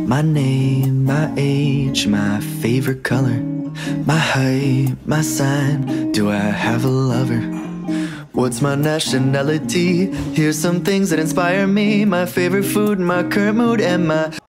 My name, my age, my favorite color, my height, my sign, do I have a lover? What's my nationality? Here's some things that inspire me. My favorite food, my current mood, and my